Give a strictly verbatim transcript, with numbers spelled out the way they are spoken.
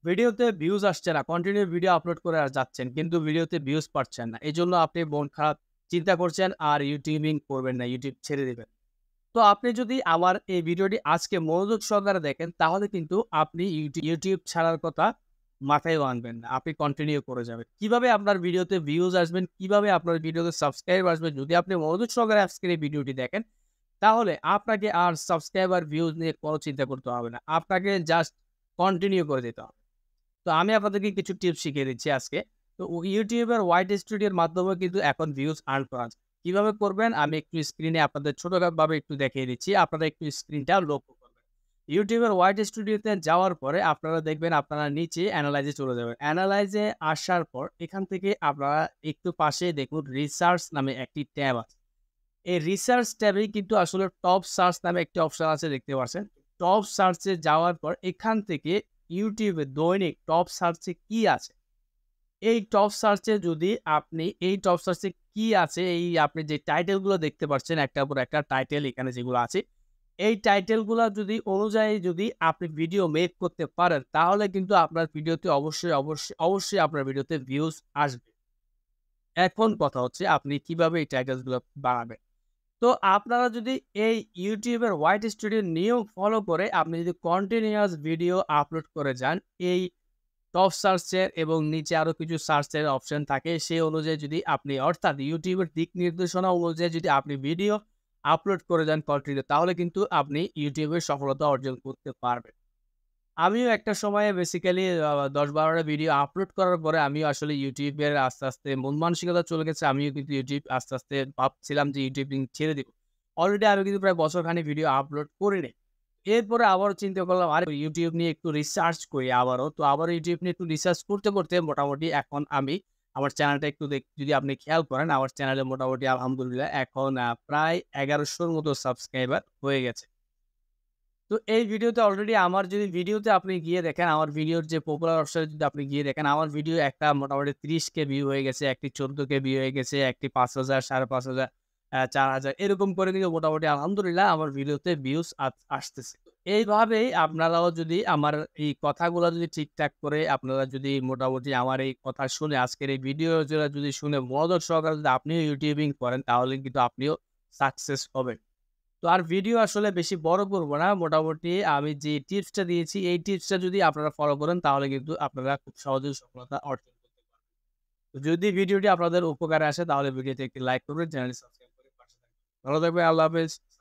ভিডিওতে ভিউজ আসছে না, কন্টিনিউ ভিডিও আপলোড করে আর যাচ্ছেন, কিন্তু ভিডিওতে ভিউজ পাচ্ছেন না। এজন্য আপনি মন খারাপ চিন্তা করছেন আর ইউটিউবিং করবেন না, ইউটিউব ছেড়ে দিবেন। তো আপনি যদি আমার এই ভিডিওটি আজকে মনোযোগ সহকারে দেখেন, তাহলে কিন্তু আপনি ইউটি ইউটিউব ছাড়ার কথা মাথায়ও আনবেন না। আপনি কন্টিনিউ করে যাবেন। কিভাবে আপনার ভিডিওতে ভিউজ আসবেন, কিভাবে আপনার ভিডিওতে সাবস্ক্রাইব আসবে, যদি আপনি মনোযোগ সহকারে আজকের এই ভিডিওটি দেখেন, তাহলে আপনাকে আর সাবস্ক্রাইবার ভিউজ নিয়ে কোনো চিন্তা করতে হবে না। আপনাকে জাস্ট কন্টিনিউ করে যেতে হবে। তো আমি আপনাদেরকে কিছু টিপস শিখিয়ে দিচ্ছি আজকে। তো ও YouTube এর হোয়াইট স্টুডিওর মাধ্যমে কিন্তু এখন ভিউজ আর্ন করা যায়। কিভাবে করবেন আমি একটু স্ক্রিনে আপনাদের ছোটভাবে একটু দেখিয়ে দিচ্ছি। আপনারা একটু স্ক্রিনটা লক্ষ্য করবেন। YouTube এর হোয়াইট স্টুডিওতে যাওয়ার পরে আপনারা দেখবেন আপনারা নিচে এনালাইজ এ চলে যাবেন। এনালাইজ এ আসার পর এখান থেকে আপনারা একটু পাশে দেখুন রিসার্চ নামে একটি ট্যাব আছে। এই রিসার্চ ট্যাবেই কিন্তু আসলে টপ সার্চ নামে একটি অপশন আছে, দেখতে পাচ্ছেন। টপ সার্চে যাওয়ার পর এখান থেকে YouTube এ দৈনিক টপ সার্চে কি আছে? এই টপ সার্চে যদি আপনি এই টপ সার্চে কি আছে, এই আপনি যে টাইটেল গুলো দেখতে পাচ্ছেন একটার পর একটা টাইটেল এখানে যেগুলো আছে, এই টাইটেল গুলা যদি অনুযায়ী যদি আপনি ভিডিও মেক করতে পারেন, তাহলে কিন্তু আপনার ভিডিওতে অবশ্যই, অবশ্যই, অবশ্যই আপনার ভিডিওতে ভিউজ আসবে। এখন কথা হচ্ছে আপনি কিভাবে এই টাইটেলস গুলো বাড়াবেন? তো আপনারা যদি এই YouTube এর হোয়াইট স্টুডিওর নিয়ম ফলো করে আপনি যদি কন্টিনিউয়াস ভিডিও আপলোড করে যান, এই টপ সার্চের এবং নিচে আরো কিছু সার্চের অপশন থাকে, সেই অনুযায়ী যদি আপনি অর্থাৎ YouTube এর দিক নির্দেশনা অনুযায়ী যদি আপনি ভিডিও আপলোড করে যান কন্টিনিউ, তাহলে কিন্তু আপনি YouTube এর সফলতা অর্জন করতে পারবেন। আমিও একটা সময়ে বেসিক্যালি আ দশ বারো টা ভিডিও আপলোড করার পরে আমিও আসলে YouTube এর আস্তে, আস্তে মন মানসিকতা চলে গেছে। আমিও কিন্তু YouTube আস্তে, আস্তে ভাবছিলাম যে ইউটিউবিং ছেড়ে দিব। অলরেডি আমি কিন্তু প্রায় বছরখানেক ভিডিও আপলোড করিনি। এরপরে আবারও চিন্তা করলাম আরে YouTube নিয়ে একটু রিসার্চ করি আবারও। তো আবারও YouTube নিয়ে একটু রিসার্চ করতে, করতে মোটামুটি এখন আমি আমার চ্যানেলটা একটু দেখ যদি আপনি খেয়াল করেন, আমার চ্যানেলে মোটামুটি আলহামদুলিল্লাহ এখন আ প্রায় এগারোশো র মতো সাবস্ক্রাইবার হয়ে গেছে। তো এই ভিডিওতে অলরেডি আমার যদি ভিডিওতে আপনি গিয়ে দেখেন, আমার ভিডিওর যে পপুলার অপশনে যদি আপনি গিয়ে দেখেন, আমার ভিডিও একটা মোটামুটি ত্রিশ কে ভিউ হয়ে গেছে, একটি চৌদ্দ কে ভিউ হয়ে গেছে, একটি পাঁচ হাজার, সাড়ে পাঁচ হাজার, আ চার হাজার এরকম করে কিন্তু মোটামুটি আলহামদুলিল্লাহ আমার ভিডিওতে ভিউজ আস আসতেছে। তো এইভাবেই আপনারাও যদি আমার এই কথাগুলো যদি ঠিকঠাক করে আপনারা যদি মোটামুটি আমার এই কথা শুনে আজকের এই ভিডিও যারা যদি শুনে মনোযোগ সহকারে যদি আপনিও ইউটিউবিং করেন, তাহলে কিন্তু আপনিও সাকসেস হবেন। তো আর ভিডিও আসলে বেশি বড় করব না। মোটামুটি আমি যে টিপসটা দিয়েছি, এই টিপসটা যদি আপনারা ফলো করেন, তাহলে কিন্তু আপনারা খুব সহজেই সফলতা অর্জন করতে পারবেন। তো যদি ভিডিওটি আপনাদের উপকারে আসে, তাহলে ভিডিওতে একটি লাইক করবেন, চ্যানেলটি সাবস্ক্রাইব করে পাশে থাকবেন। ভালো থাকবেন। আল্লাহ হাফেজ।